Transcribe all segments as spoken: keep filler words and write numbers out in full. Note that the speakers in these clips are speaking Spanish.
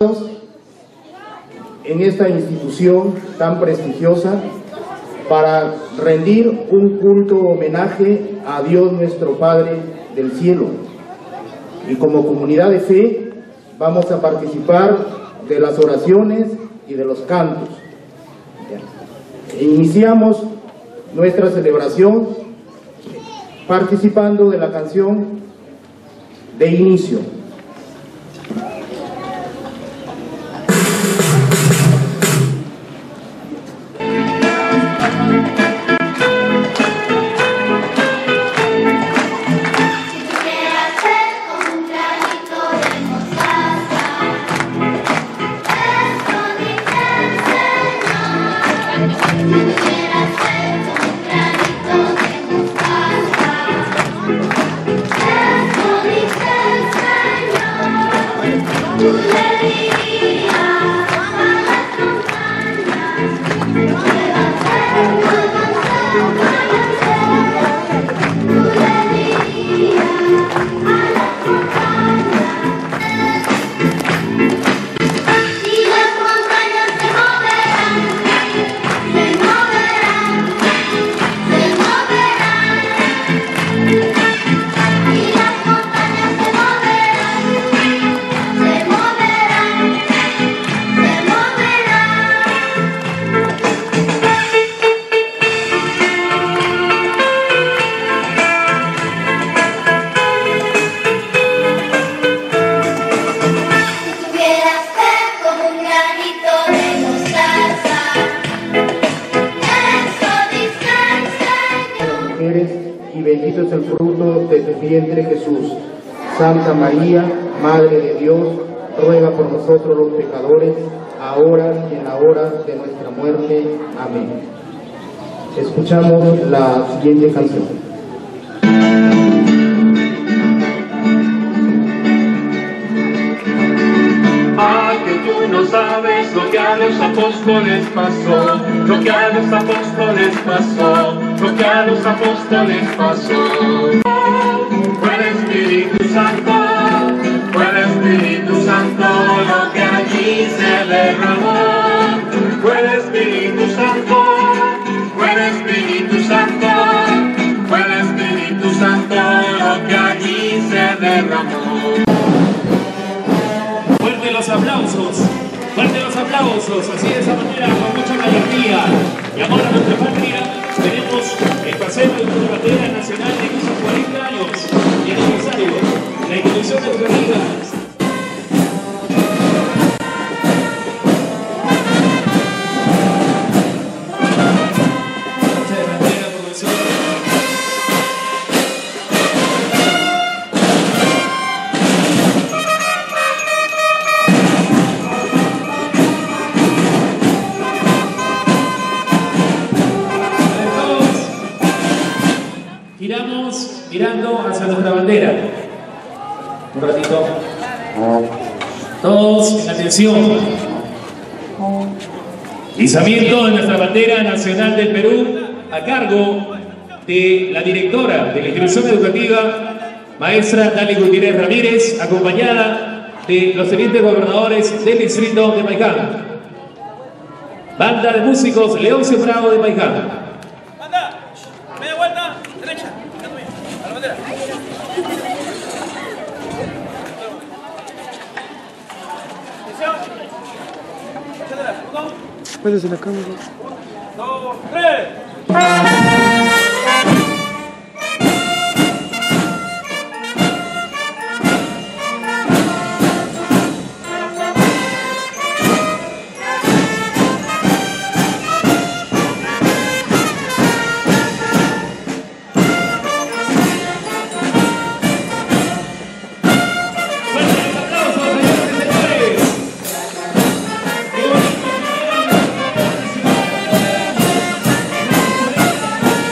en esta institución tan prestigiosa para rendir un culto homenaje a Dios nuestro Padre del cielo. Y como comunidad de fe vamos a participar de las oraciones y de los cantos. E iniciamos nuestra celebración participando de la canción de inicio. Y bendito es el fruto de tu vientre, Jesús. Santa María, Madre de Dios, ruega por nosotros los pecadores, ahora y en la hora de nuestra muerte. Amén. Escuchamos la siguiente canción. Ah, que tú no sabes lo que a los apóstoles pasó, lo que a los apóstoles pasó, lo que a los apóstoles pasó. Fue el Espíritu Santo, fue el Espíritu Santo lo que allí se derramó. Fue el Espíritu Santo, fue el Espíritu Santo, fue el Espíritu Santo lo que allí se derramó. Fuerte los aplausos, fuerte los aplausos, así de esa manera, con mucha gallardía y amor a nuestra patria, tenemos el paseo de la bandera nacional de esos cuarenta años y aniversario, la institución de Educativa. Giramos mirando hacia nuestra bandera. Un ratito. Todos en atención. Izamiento de nuestra bandera nacional del Perú a cargo de la directora de la institución educativa, maestra Dali Gutiérrez Ramírez, acompañada de los tenientes gobernadores del distrito de Maicán. Banda de músicos Leoncio Bravo de Maicán. Media vuelta, derecha, a la bandera. Atención. Uno. Puedes en la cámara. Dos, tres. ¡Viva!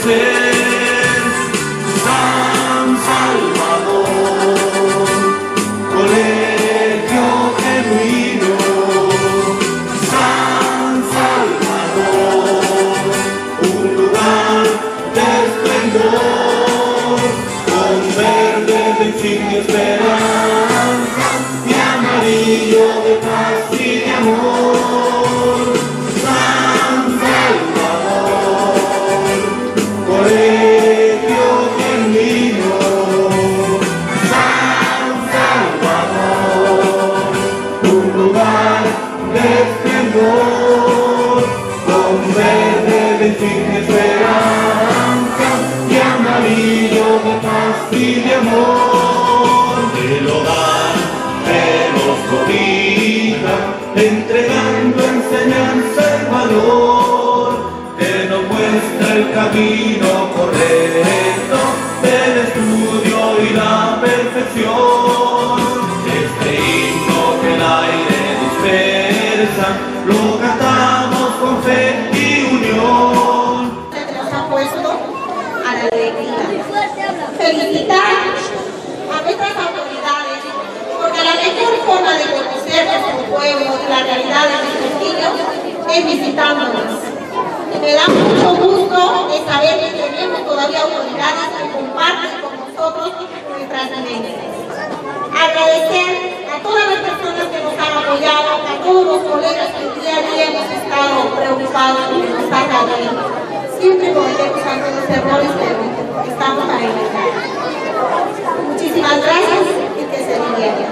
agradecer, San Salvador, colegio genuino, San Salvador, un lugar de esplendor, con verde de insignia esperanza y amarillo de paz y de amor. San Salvador, colegio genuino, San Salvador, un lugar de esplendor, con verde de insignia esperanza y amarillo de paz y de amor. El hogar que nos cobija, entregando enseñanza y valor, que nos muestra el camino correcto del estudio y la perfección. Este himno que el aire dispersa, lo cantamos con fe y unión. Que nos ha puesto a la directiva. Felicitar a nuestras autoridades, porque la mejor forma de conocer nuestro pueblo y la realidad de nuestros niños es visitándonos. Y me da mucho gusto de saber que tenemos todavía autoridades que comparten con nosotros nuestras vivencias. Agradecer a todas las personas que nos han apoyado, a todos los colegas que día a día hemos estado preocupados por que nos salga bien. Siempre cometemos algunos errores, pero estamos ahí. Muchísimas gracias y que se diviertan.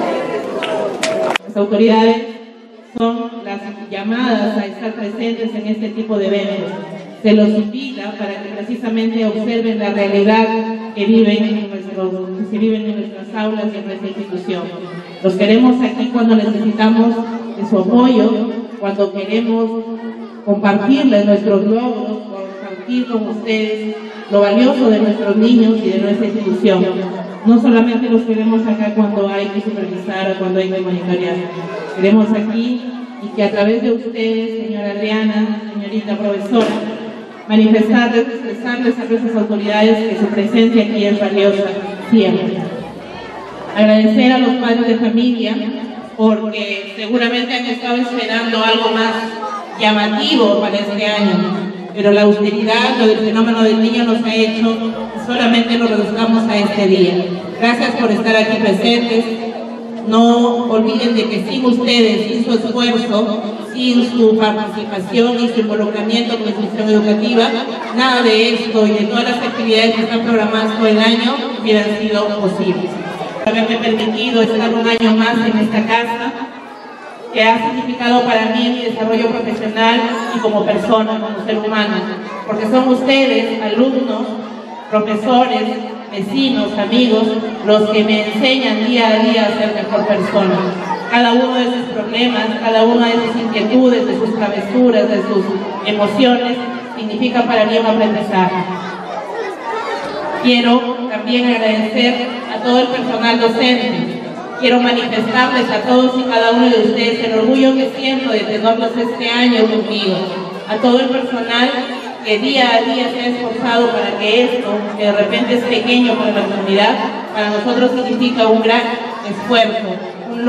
Las autoridades son las llamadas a estar presentes en este tipo de eventos. Se los invita para que precisamente observen la realidad que viven en nuestros, que se viven en nuestras aulas y en nuestra institución. Los queremos aquí cuando necesitamos de su apoyo, cuando queremos compartirles nuestros logros, compartir con ustedes lo valioso de nuestros niños y de nuestra institución. No solamente los queremos acá cuando hay que supervisar o cuando hay que monitorear. Queremos aquí y que a través de ustedes, señora Adriana, señorita profesora, manifestarles, expresarles a nuestras autoridades que su presencia aquí es valiosa siempre. Agradecer a los padres de familia porque seguramente han estado esperando algo más llamativo para este año, pero la austeridad, lo del fenómeno del niño nos ha hecho que solamente lo reduzcamos a este día. Gracias por estar aquí presentes. No olviden de que sin ustedes, sin su esfuerzo, sin su participación y su involucramiento con la institución educativa, nada de esto y de todas las actividades que están programadas todo el año hubieran sido posibles. Haberme permitido estar un año más en esta casa, que ha significado para mí mi desarrollo profesional y como persona, como ser humano, porque son ustedes, alumnos, profesores, vecinos, amigos, los que me enseñan día a día a ser mejor persona. Cada uno de sus problemas, cada una de sus inquietudes, de sus travesuras, de sus emociones, significa para mí un aprendizaje. Quiero también agradecer a todo el personal docente. Quiero manifestarles a todos y cada uno de ustedes el orgullo que siento de tenerlos este año conmigo. A todo el personal que día a día se ha esforzado para que esto, que de repente es pequeño para la comunidad, para nosotros significa un gran esfuerzo. Un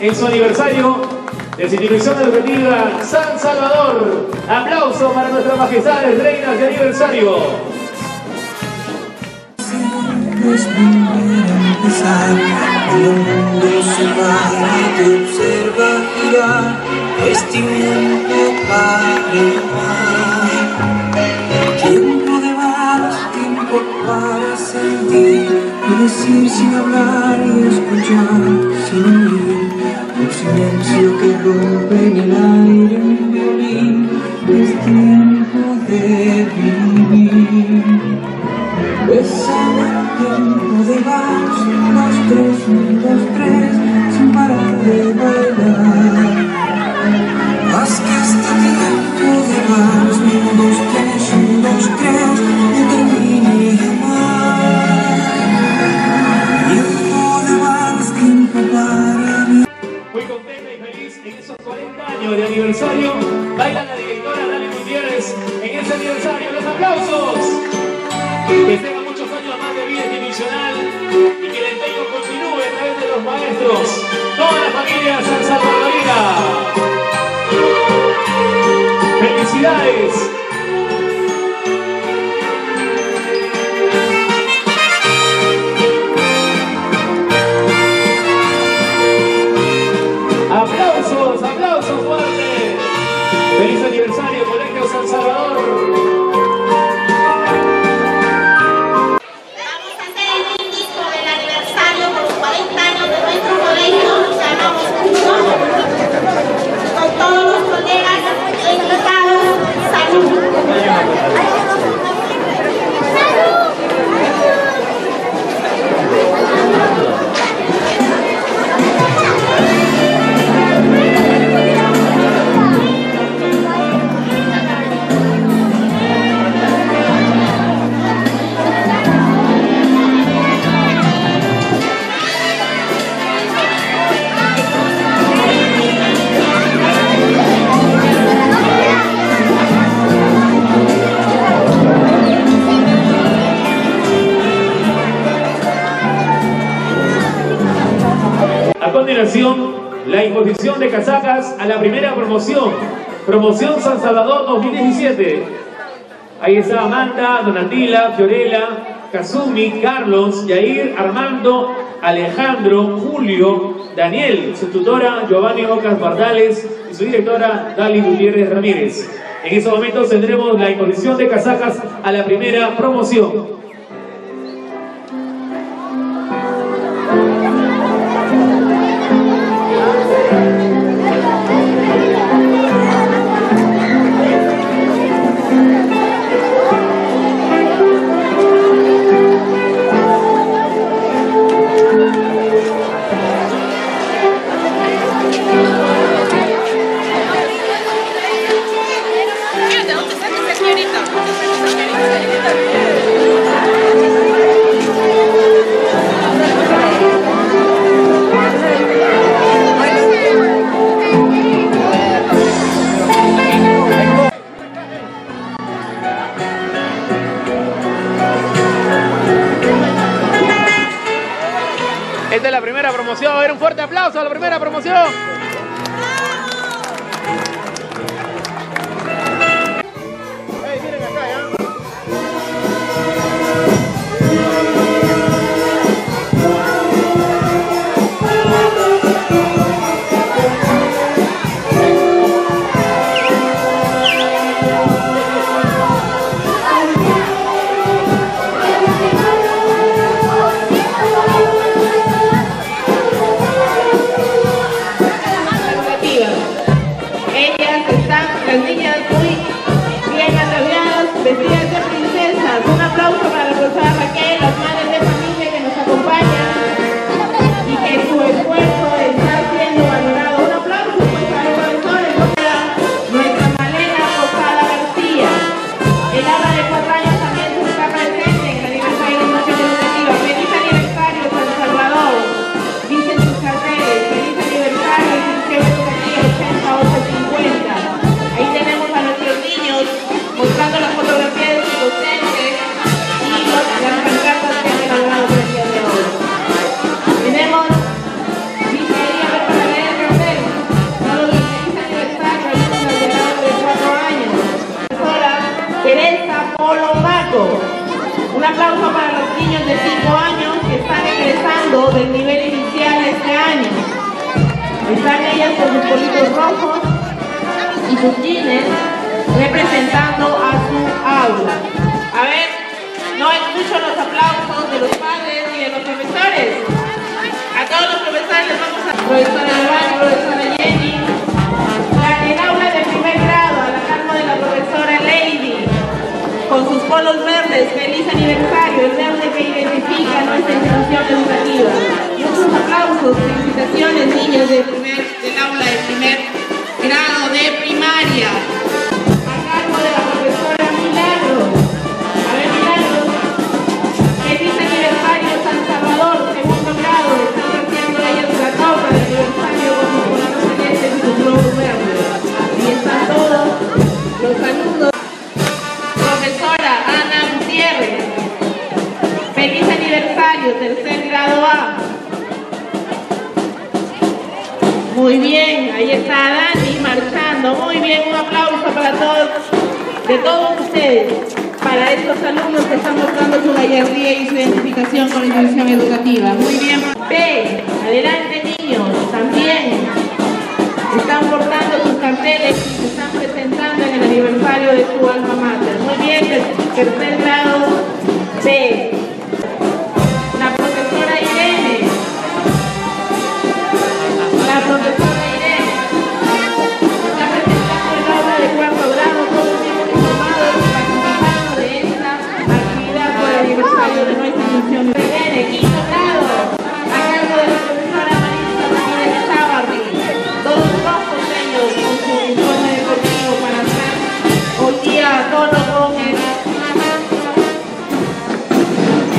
en su aniversario de su institución educativa San Salvador. Aplauso para nuestras majestades reinas de aniversario. Es empezar, el mundo se va y te observa girar, es tiempo para amar. Tiempo de vals, tiempo para sentir y decir sin hablar y escuchar sin oír. Un silencio que rompe en el aire un violín, es tiempo de vivir. Bésame el tiempo de vals, un, dos, tres, un, dos, tres, sin parar de bailar. Haz que este tiempo de vals, un, dos, tres, un, dos, tres, no termine jamás. Tiempo de vals, tiempo para mí. Muy contenta y feliz en esos cuarenta años de aniversario. Baila la directora Dali Gutiérrez en ese aniversario. ¡Los aplausos! Que tenga muchos años más de vida institucional y que el empeño continúe a través de los maestros, toda la familia San Salvadorina. ¡Felicidades! ¡Aplausos, aplausos fuertes! ¡Feliz aniversario, Colegio San Salvador! Con todos los colegas invitados, salud. A continuación, la imposición de casacas a la primera promoción, promoción San Salvador dos mil diecisiete. Ahí está Amanda, Donatila, Fiorella, Kazumi, Carlos, Yair, Armando, Alejandro, Julio, Daniel, su tutora Giovanni Ocas Bardales y su directora Dali Gutiérrez Ramírez. En estos momentos tendremos la imposición de casacas a la primera promoción. Esta es la primera promoción. A ver, un fuerte aplauso a la primera promoción. ¡Gracias! sus jeans, representando a su aula. A ver, no escucho los aplausos de los padres y de los profesores. A todos los profesores les vamos a... Profesora Giovanni, profesora Jenny. La, el aula de primer grado, a la cargo de la profesora Lady, con sus polos verdes, feliz aniversario, el verde que identifica nuestra institución educativa. Muchos aplausos, felicitaciones, niños del, primer, del aula de primer grado de primaria. A cargo de la profesora Milagros. A ver, Milagros. Feliz aniversario San Salvador, segundo grado. Están haciendo ellos la torta de aniversario con sus polos celestes y sus globos verdes. Ahí están todos los saludos. Profesora Ana Gutiérrez. Feliz aniversario, tercer grado A. Muy bien, ahí está Dani marchando. Muy bien, un aplauso para todos, de todos ustedes, para estos alumnos que están mostrando su gallardía y su identificación con la institución educativa. Muy bien. B, adelante niños, también están portando sus carteles y se están presentando en el aniversario de su alma mater. Muy bien, tercer grado B. La profesora Irene. La profesora Irene está presentando el aula de cuarto grado, todos hemos informado y participando de esta actividad por el aniversario de nuestra institución. Irene, quinto grado, a cargo de la profesora Marisa Ramírez Chávarri. Todos rojos ellos con su uniforme deportivo para estar hoy día a tono con el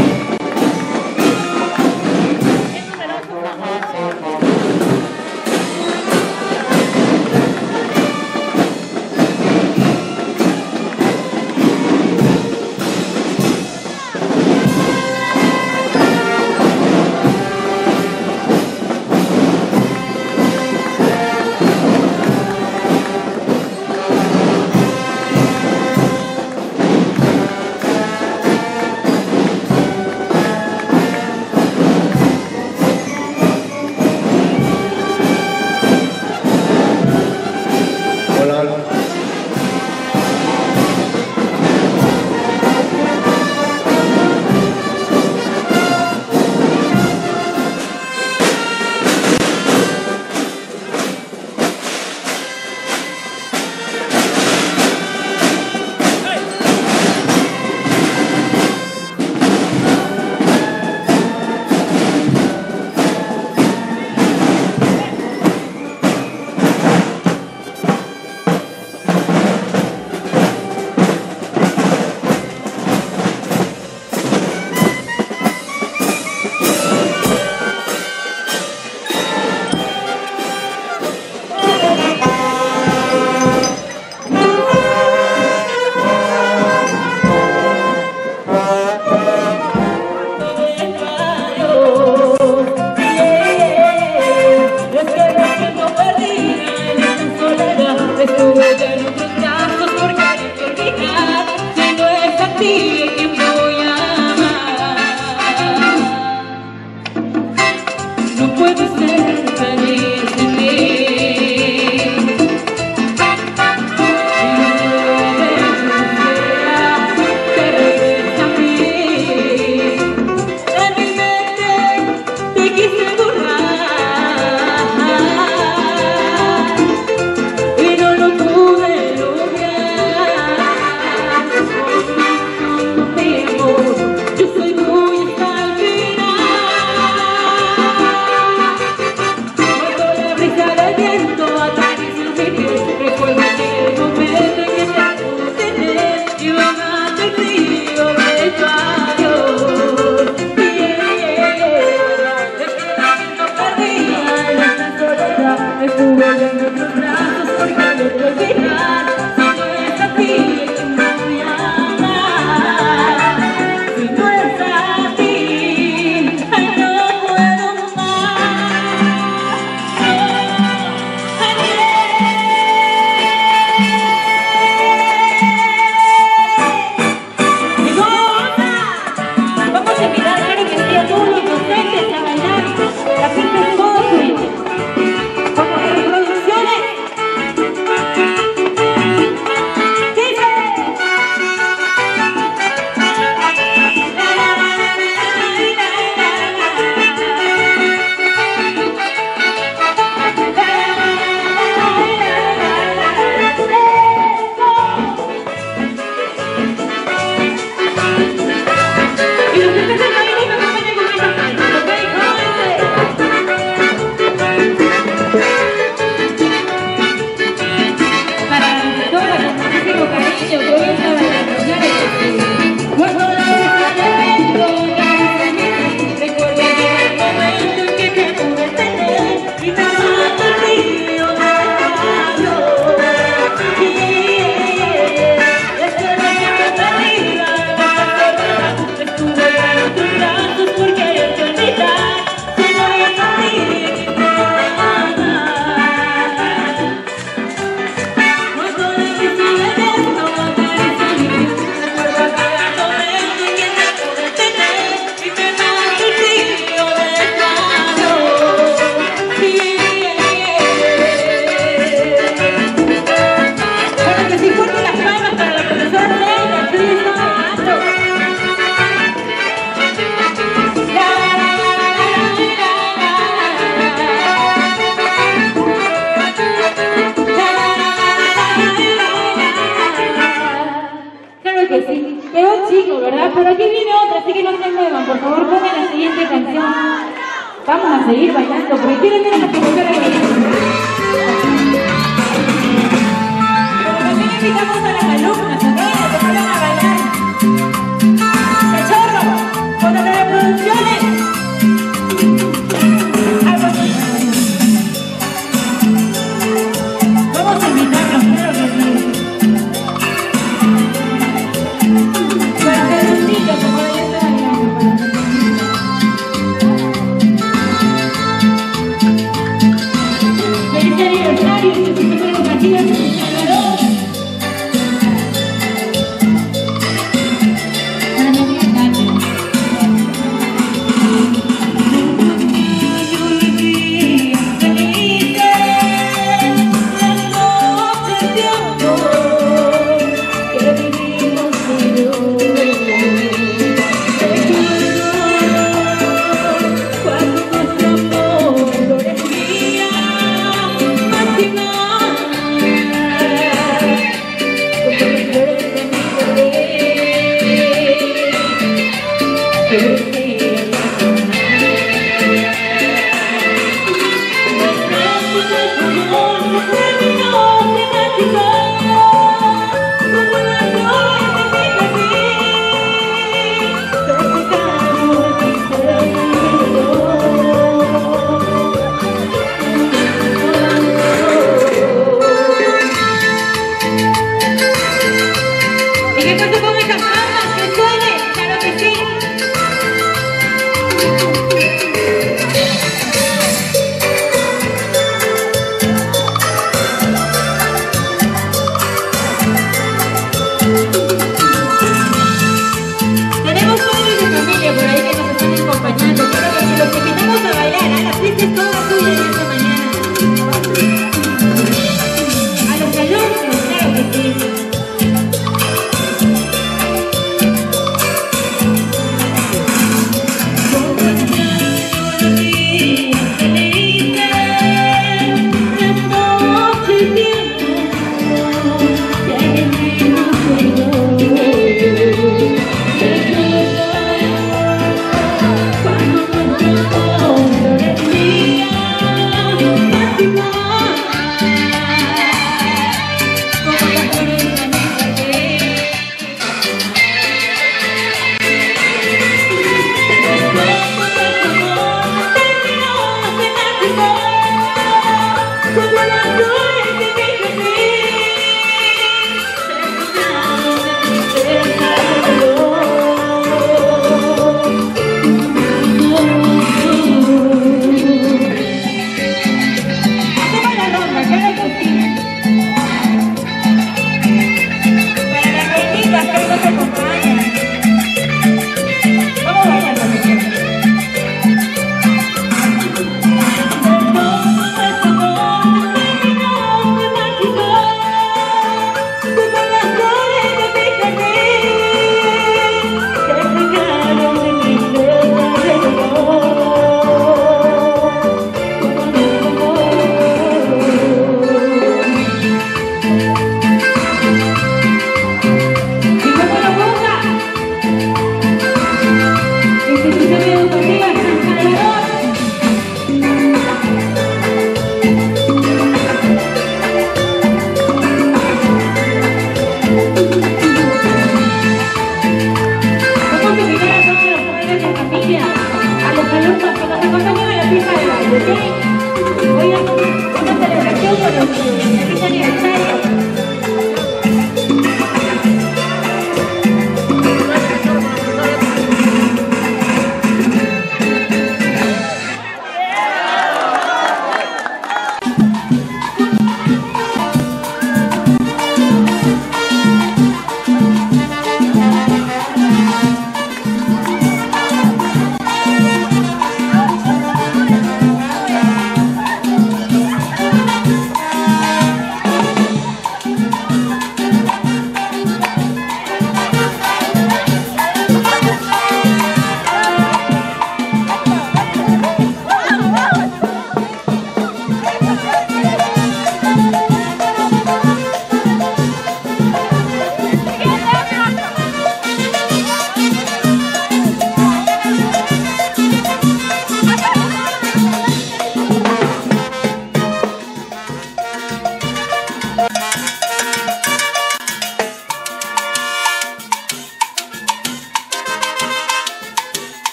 que sí. Quedó chico, ¿verdad? Pero aquí viene otra, así que no se muevan. Por favor, pongan la siguiente canción. Vamos a seguir bailando, porque quieren ver a la profesora bailando. Pero también invitamos a las alumnas, ¿ok? A que vayan a bailar. ¡Cachorro! ¡Con las reproducciones! Vamos a invitarlos, claro que sí. Para hacer un niño, como de esta bailando. Feliz aniversario, institución educativa de San Salvador.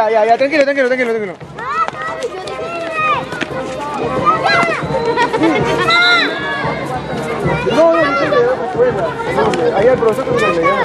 ya, ya, ya, tranquilo, tranquilo, tranquilo, tranquilo. No, no, no, no, ahí el profesor que me ya.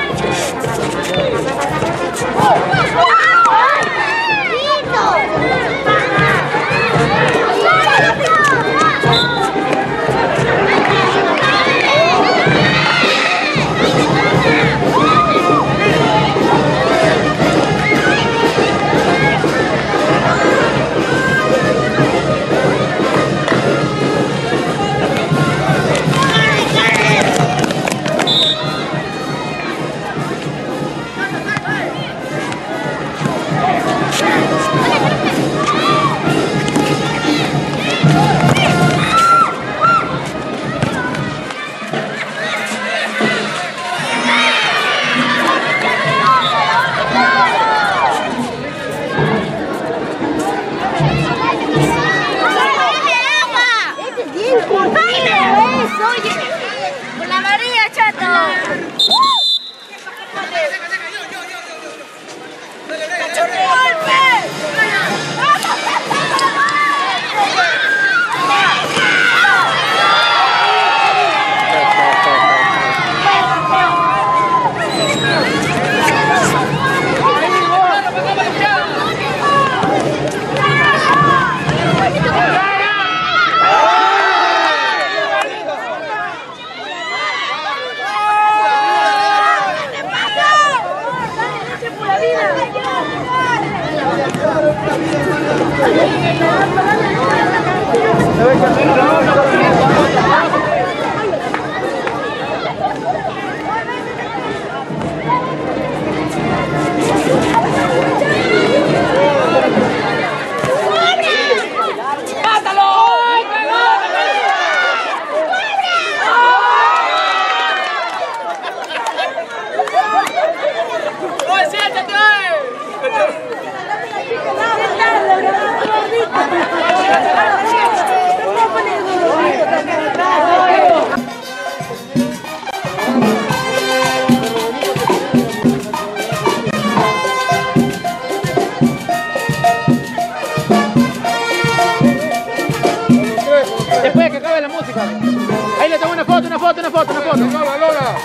Después que acabe la música. Ahí le tomo una foto, una foto, una foto, una foto. Lola, Lola.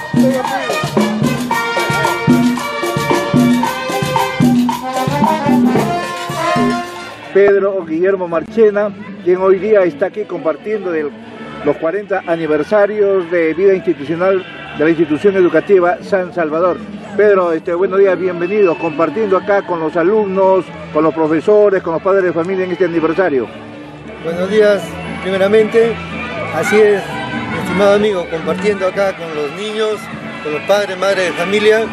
Pedro Guillermo Marchena, quien hoy día está aquí compartiendo del, los cuarenta aniversarios de vida institucional de la institución educativa San Salvador. Pedro, este, buenos días, bienvenido, compartiendo acá con los alumnos, con los profesores, con los padres de familia en este aniversario. Buenos días, primeramente, así es, estimado amigo, compartiendo acá con los niños, con los padres, madres de familia,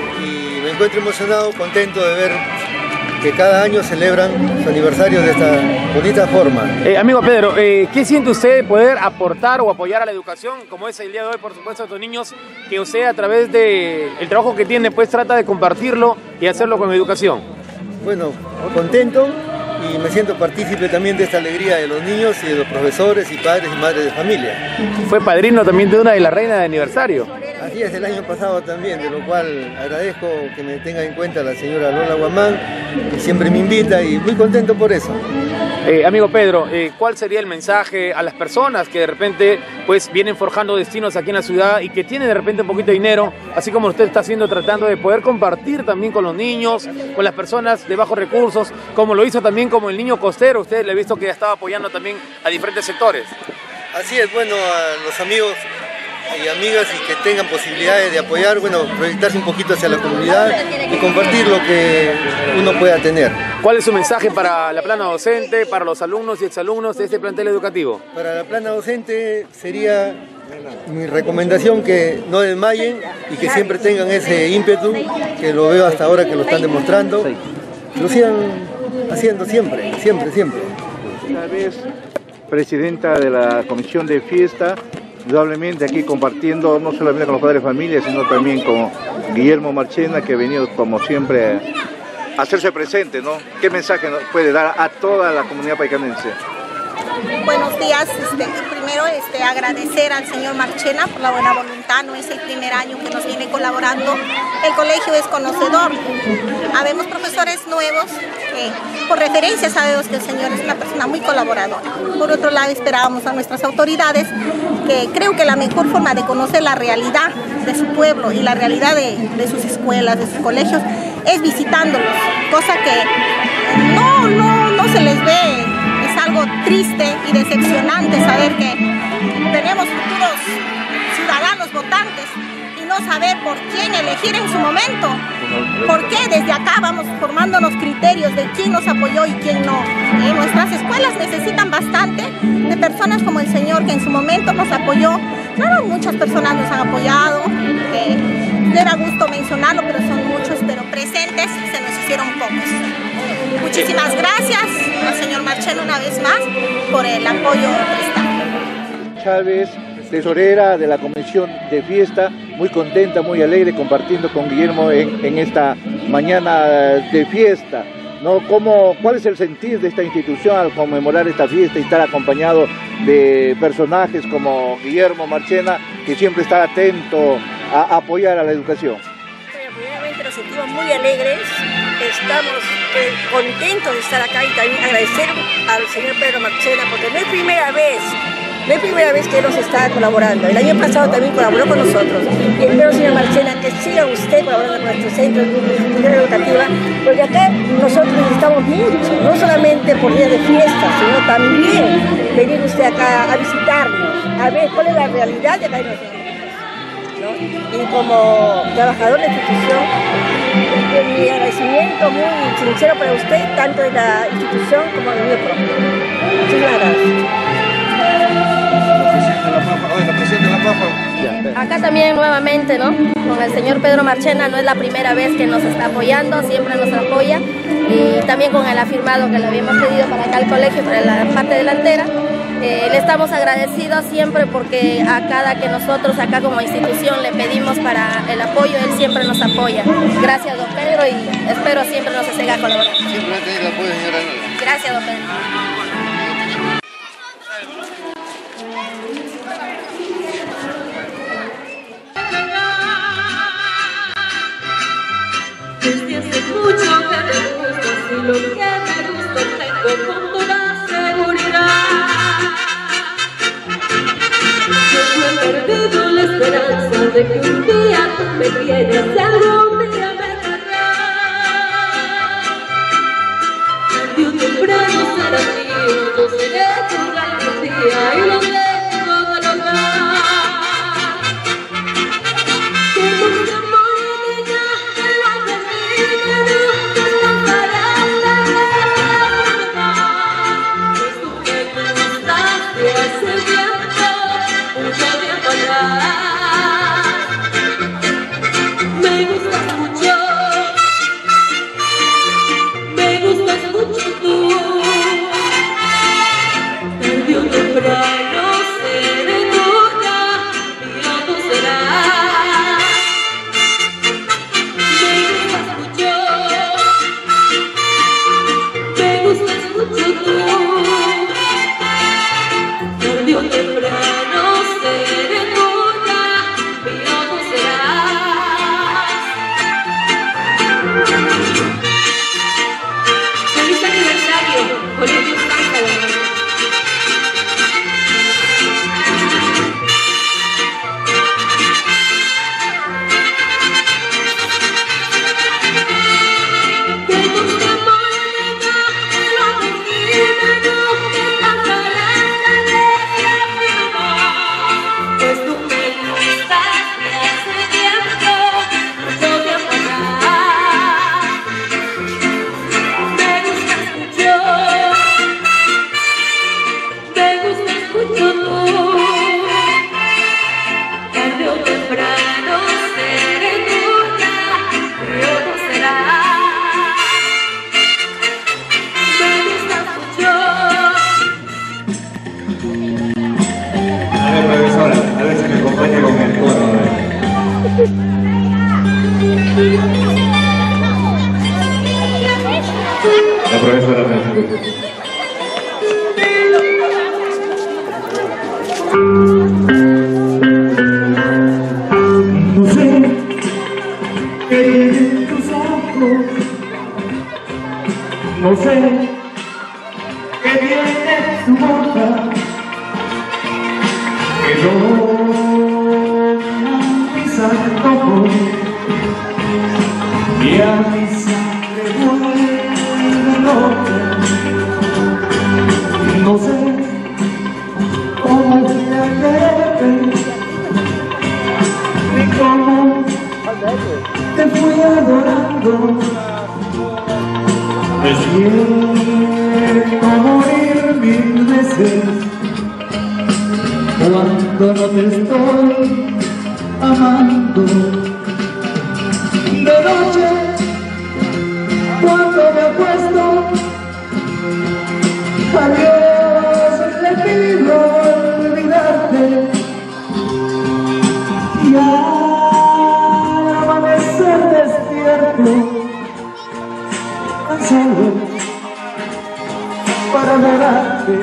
y me encuentro emocionado, contento de ver que cada año celebran su aniversario de esta bonita forma. Eh, amigo Pedro, eh, ¿qué siente usted de poder aportar o apoyar a la educación, como es el día de hoy, por supuesto, a estos niños, que usted a través del trabajo que tiene, pues trata de compartirlo y hacerlo con educación? Bueno, contento y me siento partícipe también de esta alegría de los niños y de los profesores y padres y madres de familia. Fue padrino también de una de las reinas de aniversario. Así es, el año pasado también, de lo cual agradezco que me tenga en cuenta la señora Lola Guamán, que siempre me invita y muy contento por eso. Eh, amigo Pedro, eh, ¿cuál sería el mensaje a las personas que de repente pues vienen forjando destinos aquí en la ciudad y que tienen de repente un poquito de dinero, así como usted está haciendo, tratando de poder compartir también con los niños, con las personas de bajos recursos, como lo hizo también como el niño costero? Usted le ha visto que ya estaba apoyando también a diferentes sectores. Así es, bueno, a los amigos y amigas y que tengan posibilidades de apoyar, bueno, proyectarse un poquito hacia la comunidad y compartir lo que uno pueda tener. ¿Cuál es su mensaje para la plana docente, para los alumnos y exalumnos de este plantel educativo? Para la plana docente sería mi recomendación que no desmayen y que siempre tengan ese ímpetu, que lo veo hasta ahora que lo están demostrando, lo sigan haciendo siempre, siempre, siempre. Tal vez presidenta de la comisión de fiesta, indudablemente aquí compartiendo no solamente con los padres de familia, sino también con Guillermo Marchena, que ha venido como siempre a hacerse presente, ¿no? ¿Qué mensaje nos puede dar a toda la comunidad paicanense? Buenos días, este, primero este, agradecer al señor Marchena por la buena voluntad está, no es el primer año que nos viene colaborando. El colegio es conocedor. Habemos profesores nuevos que por referencia sabemos que el señor es una persona muy colaboradora. Por otro lado, esperábamos a nuestras autoridades, que creo que la mejor forma de conocer la realidad de su pueblo y la realidad de, de sus escuelas, de sus colegios, es visitándolos, cosa que no, no, no se les ve. Es algo triste y decepcionante saber que tenemos futuros ciudadanos votantes y no saber por quién elegir en su momento. ¿Por qué desde acá vamos formándonos criterios de quién nos apoyó y quién no? Y nuestras escuelas necesitan bastante de personas como el señor que en su momento nos apoyó. Claro, muchas personas nos han apoyado, eh, le da gusto mencionarlo, pero son muchos, pero presentes se nos hicieron pocos. Muchísimas gracias al señor Marchena una vez más por el apoyo prestado. Chávez, tesorera de la Comisión de Fiesta, muy contenta, muy alegre compartiendo con Guillermo en, en esta mañana de fiesta, ¿no? ¿Cómo, ¿Cuál es el sentir de esta institución al conmemorar esta fiesta y estar acompañado de personajes como Guillermo Marchena, que siempre está atento a apoyar a la educación? Bueno, primeramente nos sentimos muy alegres, estamos eh, contentos de estar acá y también agradecer al señor Pedro Marchena, porque no es primera vez No es primera vez que él nos está colaborando. El año pasado también colaboró con nosotros. Y espero, señora Marchena, que siga usted colaborando con nuestro centro de institución educativa, porque acá nosotros necesitamos mucho, no solamente por días de fiesta, sino también venir usted acá a visitarnos, a ver cuál es la realidad de acá de nosotros, ¿no? Y como trabajador de la institución, mi agradecimiento muy sincero para usted, tanto de la institución como del mío propio. Muchas gracias. Acá también nuevamente, ¿no? Con el señor Pedro Marchena, no es la primera vez que nos está apoyando, siempre nos apoya, y también con el afirmado que le habíamos pedido para acá al colegio, para la parte delantera. Eh, le estamos agradecidos siempre porque a cada que nosotros acá como institución le pedimos para el apoyo, él siempre nos apoya. Gracias, don Pedro, y espero siempre nos siga colaborando. Siempre va a tener el apoyo, señora. Gracias, don Pedro. Desde hace mucho que me gusta, si lo que me gusta tengo con toda seguridad. Yo no he perdido la esperanza de que un día tú me quieras y algún día me querrás. Tarde o temprano será mío, yo seré tu garantía y lo tengo de lograr. Que nunca morirá de la me gustas mucho, me gustas mucho tú. Tarde o temprano seré tuya, mío tú serás. Me gustas mucho, me gustas mucho tú. Tarde o temprano seré tuya, mío tú serás. Feliz aniversario, Colegio San Salvador. La profesora Francisco. No sé qué tiene tu boca que no mis antojos y a mi sangre vuelve loca. No sé cómo voy a quererte ni cómo te fui adorando. Me siento morir mil veces cuando no te estoy amando. De noche, cuando me acuesto, a Dios le pido olvidarte. Y al amanecer despierto, cansado para adorarte.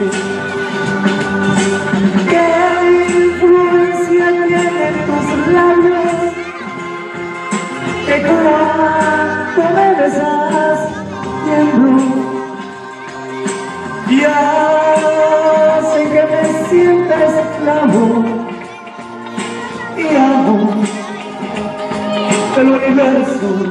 ¿Qué influencia tienen tus labios que cuando me besas tiemblo y hace que me sienta esclavo y amo del universo?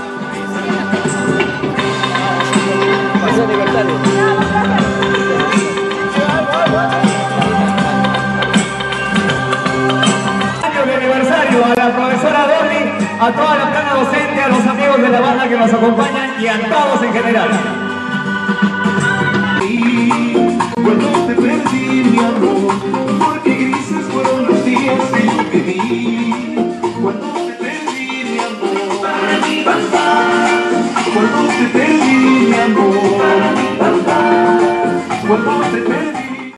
Año de aniversario a la profesora Dolly, a toda la plana docente, a los amigos de la banda que nos acompañan y a todos en general. Cuando te perdí, mi amor, porque grises fueron los días que yo te vi. Cuando te perdí, mi amor, para mi papá. Cuando te perdí, mi amor, para mi papá. Cuando te perdí.